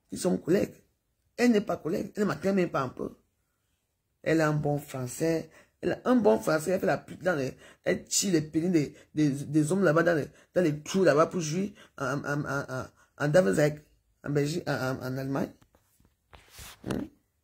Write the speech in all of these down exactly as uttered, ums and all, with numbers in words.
Ils sont collègues. Elle n'est pas collègue. Elle ne m'attend même pas un peu. Elle a un bon français. Elle a un bon français. Elle fait la pute dans les... Elle tire les pénis des, des, des hommes là-bas dans les, dans les trous là-bas pour jouer en, en, en, en, en Davezek, en Belgique, en, en, en Allemagne. Hmm?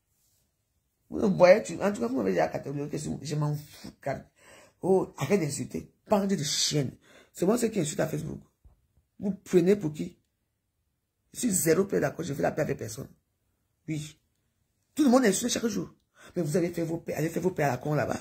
Vous voyez, tu, en tout cas, vous m'avez dit à catégorie que je m'en fous. Car, oh, arrête d'insulter. Parlez de chienne. C'est moi ceux qui insulte à Facebook. Vous prenez pour qui? Je suis zéro paix d'accord, je fais la paix avec personne. Oui. Tout le monde insulte chaque jour. Mais vous avez fait vos paix, allez faire vos paix à la con là-bas.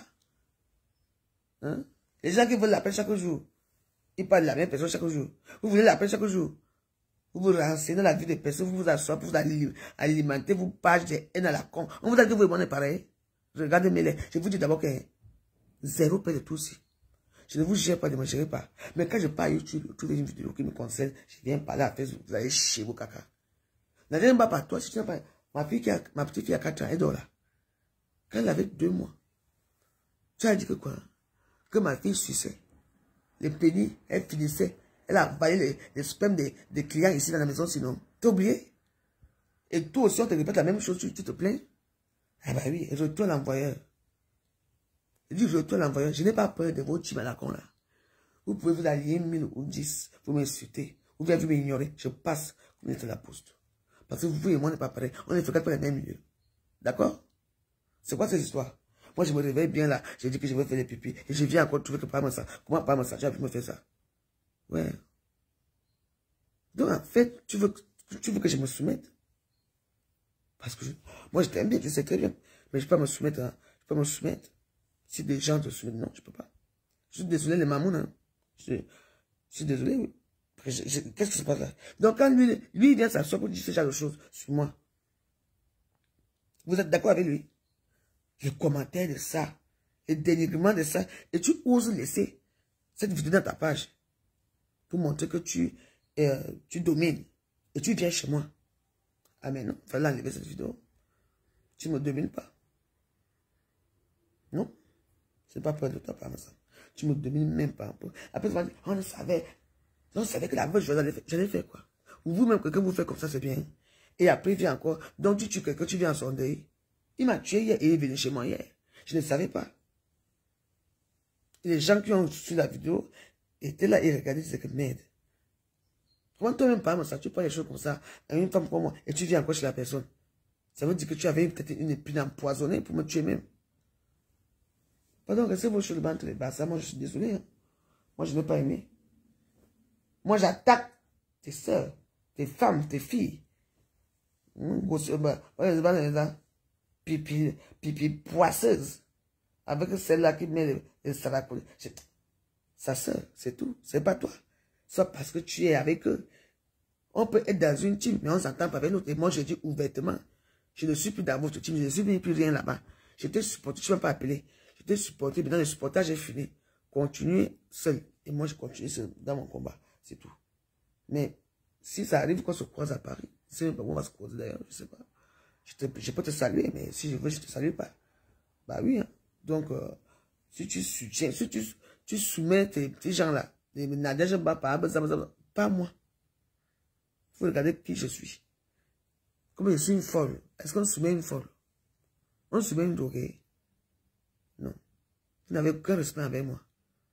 Hein? Les gens qui veulent la paix chaque jour, ils parlent de la même personne chaque jour. Vous voulez la paix chaque jour. Vous vous renseignez dans la vie des personnes, vous vous assoyez pour vous alimenter, vous page de haine à la con. On vous a dit que vous êtes pareil. Regardez-moi. Je vous dis d'abord que zéro paix de tout aussi. Je ne vous gère pas, ne me gérez pas. Mais quand je pars à YouTube, vous trouvez une vidéo qui me concerne, je viens parler à Facebook, vous allez chez vos caca. N'allez pas par toi, si tu n'as pas. Ma, fille qui a, ma petite fille a quatre ans, elle dort là. Quand elle avait deux mois, tu as dit que quoi? Que ma fille suçait. Les pénis, elle finissait. Elle a avalé les, les spermes des, des clients ici dans la maison, sinon. T'as oublié? Et toi aussi, on te répète la même chose, tu, tu te plains? Ah bah oui, et retourne l'envoyeur. Je dis, je retourne l'envoyeur. Je n'ai pas peur de vos teams à la con là. Vous pouvez vous allier mille ou dix, vous m'insulter. Vous venez vous m'ignorer. Je passe comme il était la poste. Parce que vous et moi, on n'est pas pareil. On ne fréquente pas les mêmes milieux. D'accord? C'est quoi cette histoire? Moi, je me réveille bien là. Je dis que je vais faire les pipis. Et je viens encore trouver que par ça. Comment par ça? Tu as pu me faire ça? Ouais. Donc, en fait, tu veux, tu veux que je me soumette? Parce que je, moi, je t'aime bien, tu sais très bien. Mais je ne peux pas me soumettre. Hein. Je peux pas me soumettre. Si des gens te soumettent, non, je ne peux pas. Je suis désolé, les mamans, hein. Je, je suis désolé, oui. Qu'est-ce qui se passe là? Donc, quand lui, lui il vient s'asseoir pour dire ce genre de choses sur moi, vous êtes d'accord avec lui? Les commentaires de ça, les dénigrements de ça, et tu oses laisser cette vidéo dans ta page pour montrer que tu, euh, tu domines et tu viens chez moi. Ah mais non, il fallait enlever cette vidéo. Tu ne me domines pas. Non, c'est pas peur de toi, par ça. Tu ne me domines même pas un peu. Après, tu vas dire, on savait, on savait que la voix, je l'ai fait. J'allais faire quoi? Ou vous-même, quelqu'un vous fait comme ça, c'est bien. Et après, il vient encore. Donc, tu tues quelqu'un, tu viens en son deuil. Il m'a tué hier et il est venu chez moi hier. Je ne savais pas. Et les gens qui ont su la vidéo étaient là et regardaient, c'est que merde. Comment toi-même, par exemple, ça, tu prends les choses comme ça à une femme comme moi et tu viens encore chez la personne. Ça veut dire que tu avais peut-être une épine empoisonnée pour me tuer même. Pardon, restez vos choses devant les bas. Ça, moi, je suis désolé. Hein. Moi, je n'ai pas aimé. Moi, j'attaque tes soeurs, tes femmes, tes filles. Pipi, pipi poisseuse. Avec celle-là qui met les salacos. Sa soeur, c'est tout. C'est pas toi. Soit parce que tu es avec eux. On peut être dans une team, mais on s'entend pas avec l'autre. Et moi, je dis ouvertement, je ne suis plus dans votre team, je ne suis plus rien là-bas. Je t'ai supporté, tu ne m'as pas appelé. Je t'ai supporté, mais dans le supportage, j'ai fini. Continuez seul. Et moi, je continue seul dans mon combat. C'est tout. Mais si ça arrive qu'on se croise à Paris, je ne sais même pas où on va se croiser d'ailleurs, je ne sais pas. Je, te, je peux te saluer, mais si je veux, je ne te salue pas. Bah oui, hein. Donc, euh, si tu soutiens, si tu, tu soumets tes petits gens-là, les Nadège Bapa, pas moi. Il faut regarder qui je suis. Comme je suis une folle. Est-ce qu'on soumet une folle? On soumet une droguée? Non. Vous n'avez aucun respect avec moi.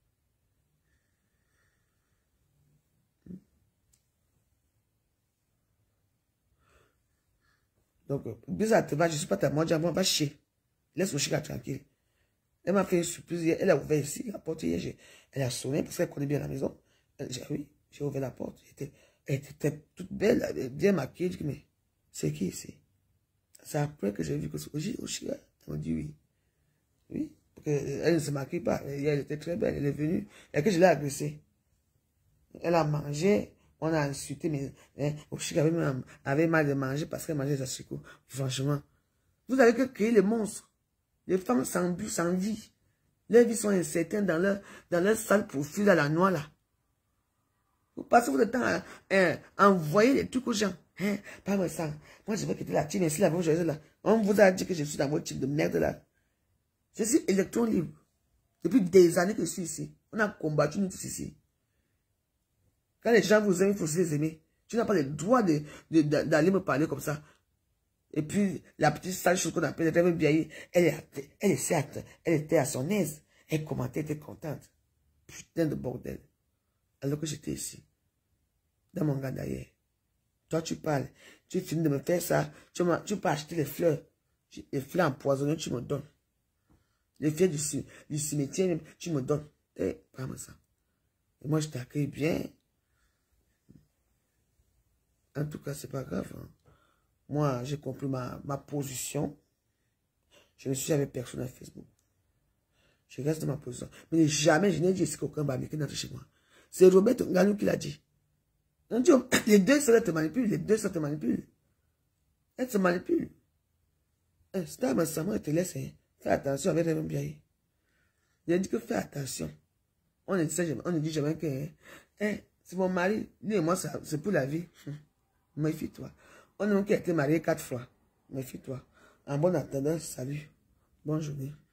Donc, bizarre, je ne suis pas ta moitié, va chier. Laisse le chien tranquille. Elle m'a fait une surprise hier. Elle a ouvert ici, la porte hier. Elle a sonné parce qu'elle connaît bien la maison. J'ai oui, j'ai ouvert la porte. Elle était, elle était toute belle, elle était bien maquillée. Je dis, mais c'est qui ici? C'est après que j'ai vu que c'est Oshia. Elle m'a dit oui. Oui. Parce qu'elle ne se maquille pas. Elle était très belle. Elle est venue. Et que je l'ai agressée. Elle a mangé. On a insulté, mais hein, Oshia avait, avait mal de manger parce qu'elle mangeait des asticots. Franchement. Vous avez que créer les monstres. Les femmes sans but, sans vie. Leurs vies sont incertaines dans leur, dans leur sale profil à la noix là. Vous passez votre temps à, à, à envoyer des trucs aux gens. Hein, pas moi ça. Moi je veux quitter la team ici là, là. On vous a dit que je suis dans votre type de merde là. Je suis électron libre. Depuis des années que je suis ici. On a combattu nous tous ici. Quand les gens vous aiment, il faut se les aimer. Tu n'as pas le droit d'aller de, de, de, me parler comme ça. Et puis, la petite sale chose qu'on appelle, elle, bien, elle, est, elle, est, elle, elle était à son aise. Elle commentait, elle était contente. Putain de bordel. Alors que j'étais ici. Dans mon gars d'ailleurs. Toi, tu parles. Tu finis de me faire ça. Tu, tu peux acheter les fleurs. Les fleurs empoisonnées, tu me donnes. Les fleurs du, du cimetière, tu me donnes. Eh, prends-moi ça. Et moi, je t'accueille bien. En tout cas, c'est pas grave. Hein. Moi, j'ai compris ma, ma position. Je ne suis avec personne à Facebook. Je reste dans ma position. Mais jamais je n'ai dit qu'aucun barbecue n'entre chez moi. C'est Robert Nganou qui l'a dit. Les deux seuls te manipulent. Les deux seuls te manipulent. Elles te manipulent. C'est un massacre, elle te laisse. Hein. Fais attention avec les bien. Il a dit que fais attention. On ne dit, ça, on ne dit jamais que hein, hein, c'est mon mari. Lui et moi, c'est pour la vie. Méfie-toi. On a été mariés quatre fois. Méfie-toi. En bonne attendant, salut. Bonne journée.